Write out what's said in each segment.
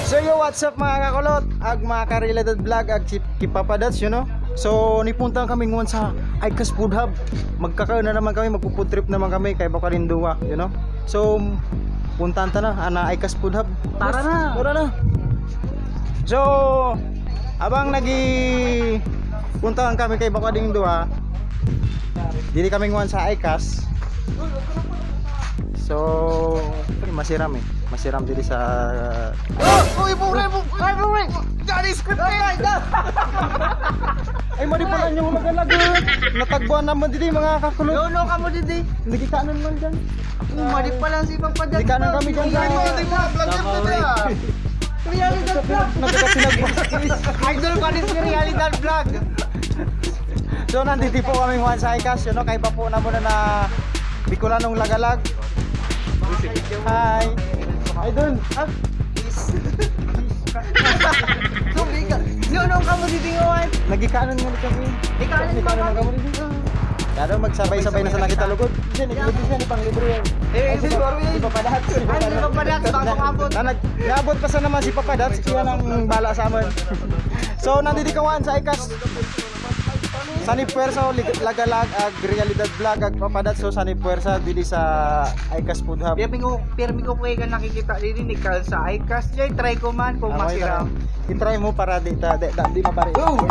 So yo, what's up mga kakulot? Ag mga ka-related vlog ag kipapadats, you know. So nipunta kami ngon sa Icas Food Hub. Magkakaon na naman kami, magpo-food trip naman kami kay Bakalinduwa, you know. So puntan ta na ana Icas Food Hub. Tara na. So abang puntahan kami kay Bakalinduwa, dili kami ngon sa Icas. So masiram dili sa Uy, bure! Jadi scripted! Ay, mali pala nyo magalagot. Natagbuan naman dito mga kakulot. No, kamo dito. Hindi kanan man dyan. Mali pala si Pagpadat. Hindi kanan kami dyan. Realidad vlog. Idol pa rin si Realidad vlog. So, nandito po kami ngayon sa Icas. Yun, kay pa po na muna na Bicolanong Lagalag. Hi. Idol. No, kamu dito ngayon. Nagikanan nga kami. Ikanan kami dito. Kaya magsabay-sabay na sa nakita lugod. Diyan, ni panglibre yan. Siguro yan. Si Papadat. Nabot pa sa naman si Papadat. Kaya nang bala sa amin. So, nandito kawan sa Icas. Sani puwersa Lagalag ag Realidad vlog ag Papadat. So sani puwersa dili sa Icas Food Hub. Pirmi ko kay ka nakikita dili ni Carl sa Icas. Jay try ko man kung masiram. I-try mo para di mapare.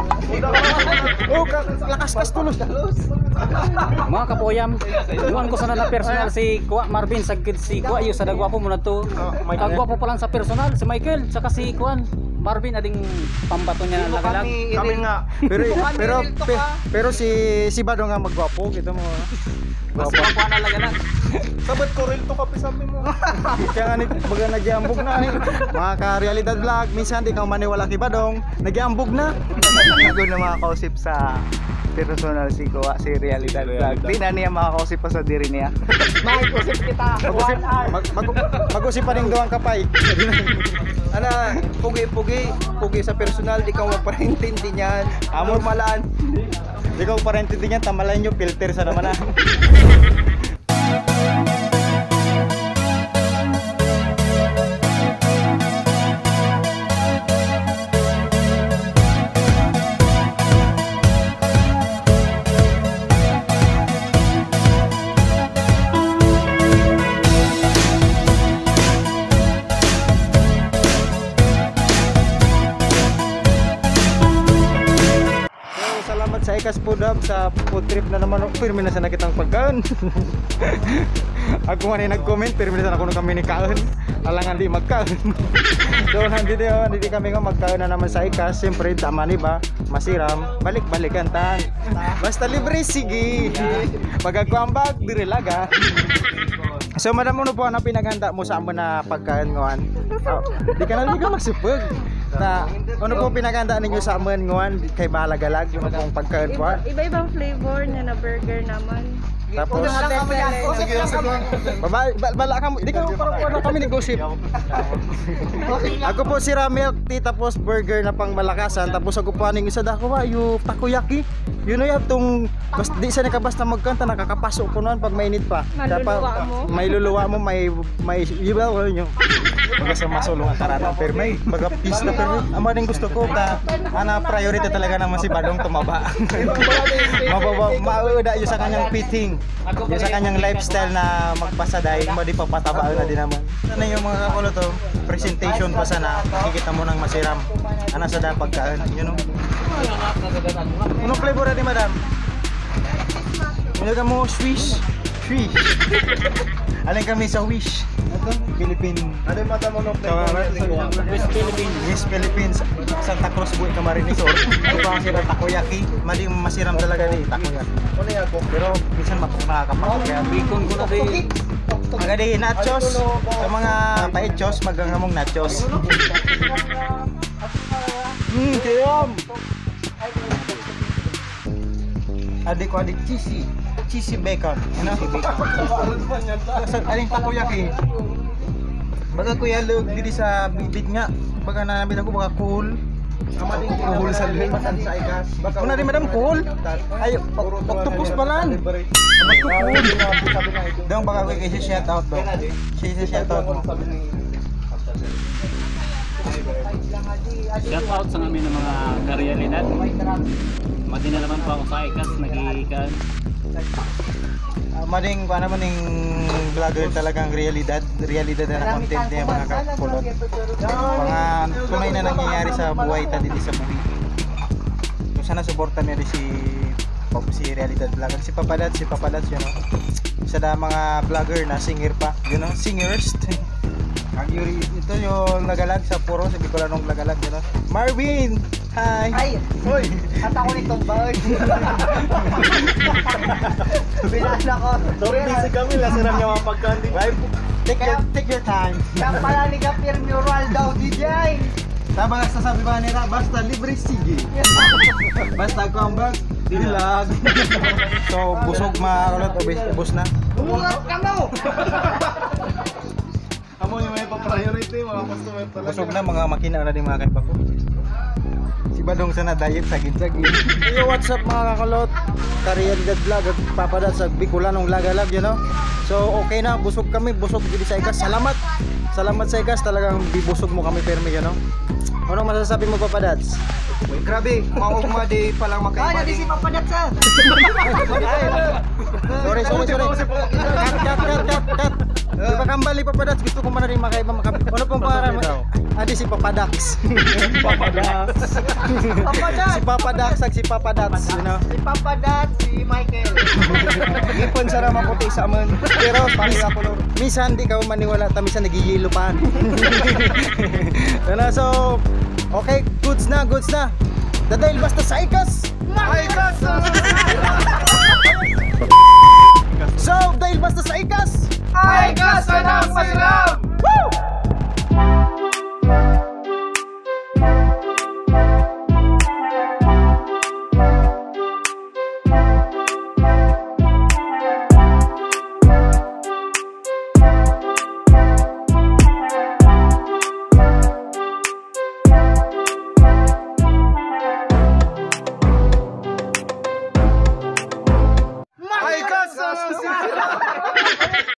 Lakas tulos. Mga kapoyam, iwan ko sana na personal si Kuya Marvin sagkid si Kuya yu sa dagwapo mo na to. Kagwapo pa lang sa personal si Michael saka si Kuan Marvin ading pambato niya ng Lagalag. Kami nga. Pero si Bado nga magwapo kita mo. Mas gwapo na Lagalag. Sabat ko real to kape sabi mo. Kaya nga baga nagyambog na ni. Mga ka-Realidad vlog, minsan di ka maniwala kay Badong, nagyambog na. Ako na makakausip sa personal si Kuya si Realidad vlog. Di na niya makakausip pa sa diri niya. Makakausip kita. Mag-usip pa ning duwang kapay. Ana, pugi sa personal di ka magparintindi niyan. Amor malaan. Di ka magparintindi niyan, tamalan nyo filter sa naman na. Sa Icas Food Hub sa food trip na naman. Pirmi na sana kitang pagkaon. Ako man nag-comment, pirmi na sana kuno kami ni kaon. Alangan di magkaon. So nandito kami nga magkaon na naman sa Icas. Siyempre tama ni ba? Masiram, balik-balikan tan. Basta libre sige. Magagwambag dire laga. So madam ano po ang pinaghanda mo sa amo na pagkaon ngoan? Di ka masupog. Na ano po pinaghanda ninyo sa amin ngoan kay Balagalag yung pong pagkain po? Iba-ibang flavor na burger naman. Tapos bala ka mo, hindi ka para kami negosyo. Ako po si Ramel, tapos burger na pang malakasan, tapos ako po aning isa dako ba yung takoyaki. Yun na tong bas di sa nakabasta magkanta nakakapasok ko noon pag mainit pa. May luluwa mo, may iba yun yung sa masulungan karana pero may baga pista pero amo din gusto ko ta ana priority talaga naman si Badong tumaba. Mauda yung sa kanyang fitting. Yung sa kanyang lifestyle na magpasaday, hindi pa pataba na din naman. Ano yung mga kakulo to, presentation pa sana, kikita mo ng masiram. Ano sa dahil pagkaan, you know? Anong flavor natin, madam? Nilagay mo, Swish. Alin kami sa Wish. Philippine. Ano yung mata mo nung flavor? West Philippines. Santa Cruz buhay Camarines or ito pa ang sila takoyaki. Maling masiram talaga di takoyaki. Pero minsan makakapag kaya bikon ko na di. Aga di nachos. Sa mga paechos maghangamong nachos. Kayam. Adik cheesy bacon. Ano? Aling takoyaki. Baga kuya lug diri sa bibig nga. Baga namin ako baga cool. Kuhol sa limasan sa Icas. Kuna di madam kuhol. Ay octopus pa lang. Kuhol. Dong baka kay shout out do. Shout out. Shout out sa amin ng mga karealidad. Madina naman po ako sa ikas, nag-iikan. Maning paano maning vlogger talagang realidad na content niya mga kapulot. Mga tunay na nangyayari sa buhay ta dito sa buhay. Kung sana suportan niya rin si realidad vlogger, si Papadats you know. Isa na mga vlogger na singer pa, you know, singers. Ito yung lagalag sa puro, sa Bicolanong lagalag, you know. Marvin! Hi! Ay! Hoy! At ako nitong baon. Bilaan ako. Sorry, busy kami. Lasiram niya mga pagkandi. Take your time. Kaya pala ni Kapir Mural daw, DJ. Tama nga sasabi ba nila, basta libre sige. Basta comeback, dilag. So, busog mga kulot, ubos na. Bumungat ka mo! Amo yung may pa-priority, mga customer talaga. Busog na, mga makina na din mga kaipa ko. Si Badong sana diet, sagin-sagin. Yo, what's up mga kakulot? Karealidad vlog, Papadats sa Bicolanong lagalag, you know. So, okay na, busog kami, busog dito sa ikas. Salamat! Salamat sa ikas, talagang bibusog mo kami permi, you know. Ano masasabi mo, Papadats? Grabe, maugma di palang makaiba. Di si Papadat sa. Sorry. Cut. Di ba kambali, Papadats? Gusto ko man na rin makaiba. Ano pong pangalan? Adi si Papadax. Si Papadax at si Papadats, you know. Si Papadat, si Michael. Ipon sa ramang puti sa amin. Pero pari ako no. Minsan di ka maniwala, minsan nagiyilo pa. Ano, so okay, goods na. Dahil basta sa ikas. So, dahil basta sa ikas. Ay, kasa ng masiram!